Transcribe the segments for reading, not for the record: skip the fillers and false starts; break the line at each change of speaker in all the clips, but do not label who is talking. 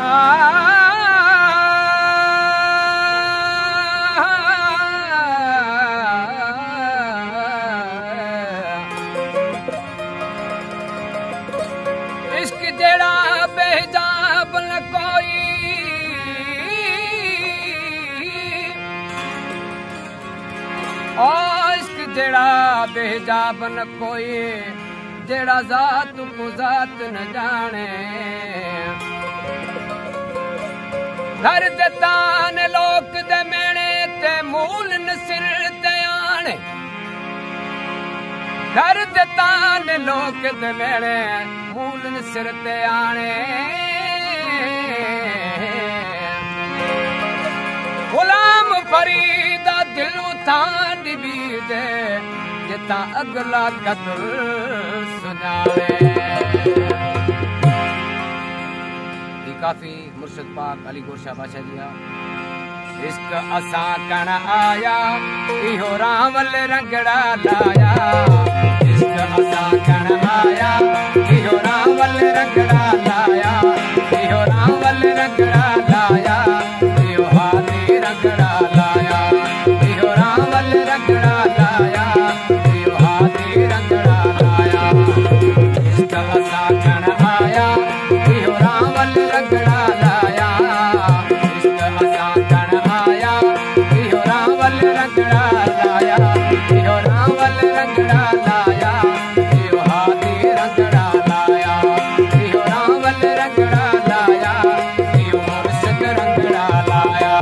इश्क जेड़ा बेहिजाब न कोई ओ इश्क जेड़ा बेहिजाब न कोई जेड़ा जात को जात न जाने घर दे तान लोक दे मेणे ते मूल न सिर ते आने घर दे तान लोक दे मेणे मूल न सिर ते आने गुलाम फरीदा दिल उठान भी दे जिता अगला कदर सुनावे काफी मुर्शिद पाक अली गोशा बादशाह जी इश्क असा कण आया इहो रावल रंगड़ा लाया इश्क असा कण आया इहो रावल रंगड़ा लाया इहो रावल रंगड़ा लाया इहो हाथी रंगड़ा लाया इहो रावल रंगड़ा लाया इहो हाथी रंगड़ा लाया इश्क असा कण आया इहो रावल रंगड़ा लाया इश्क असा कण आया इहो रावल रंगड़ा लाया इहो रावल रंगड़ा लाया इहो हाथी रंगड़ा लाया इहो रावल रंगड़ा लाया इहो मुर्शिद रंगड़ा लाया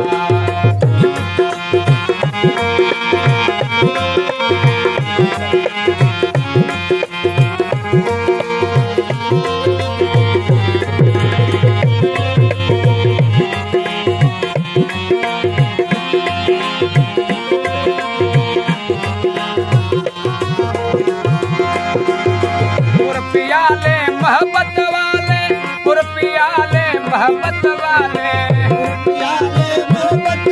मोहब्बत वाले पुरपियाले मोहब्बत वाले पुरपियाले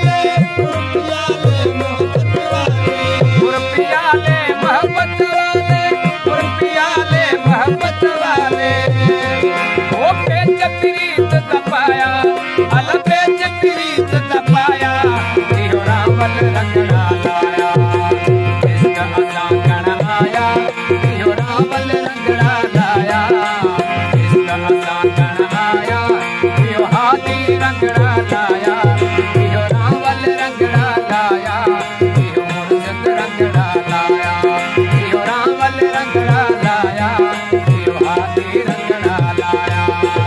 मोहब्बत वाले पुरपियाले मोहब्बत वाले ओ पेच प्रीत दबाया अल पेच प्रीत दबाया इहो रावल रंगड़ा लाया इश्क असा कण आया इहो रावल रंगड़ा लाया इश्क असा कण आया इहो हाथी रंगड़ा लाया इहो रावल रंगड़ा लाया इहो मुर्शिद रंगड़ा लाया इहो रावल रंगड़ा लाया इहो हाथी रंगड़ा लाया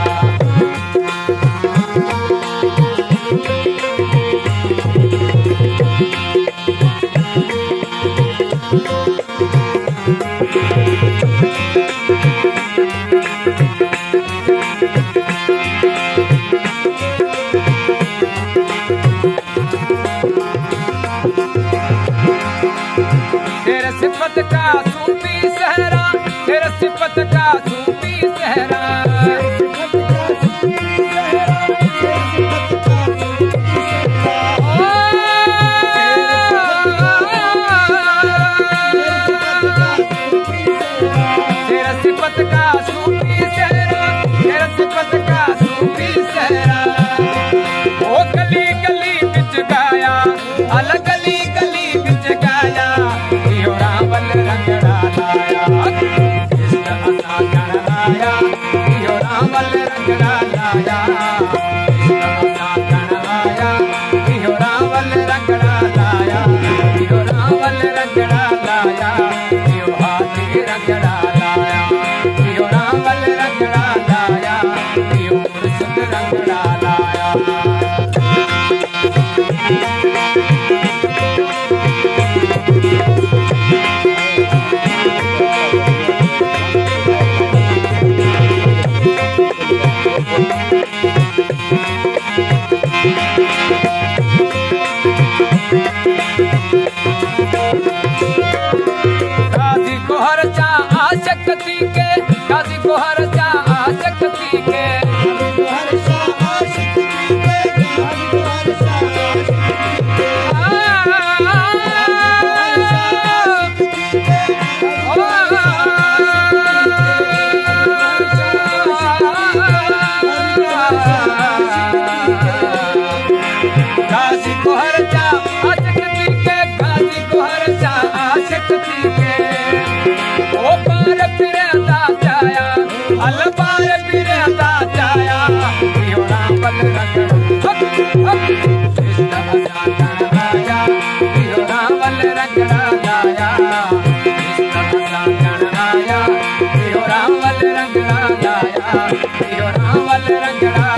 तेरे सिफत का सूफी सहरा तेरे सिफत का सूफी सहरा तेरे सिफत का सूफी सहरा तेरे सिफत का सूफी सहरा ओ गली गली बिच गाया अलग गली गली बिच गाया इहो रावल रंगड़ा लाया इश्क असा कण आया इहो रावल रंगड़ा लाया इश्क असा कण आया इहो रावल रंगड़ा लाया इहो रावल रंगड़ा लाया इहो हाथी रंगड़ा लाया इहो रावल रंगड़ा लाया इहो मुर्शिद रंगड़ा लाया गाजी को हर चा आशक्ति के गाजी को हर चा आशक्ति के आशिक थी के ओ पार फिरंदा जाया हल पार फिरंदा जाया इहो रावल रंगड़ा कृष्ण बसाकण आया इहो रावल रंगड़ा लाया कृष्ण बसाकण आया इहो रावल रंगड़ा लाया इहो रावल रंगड़ा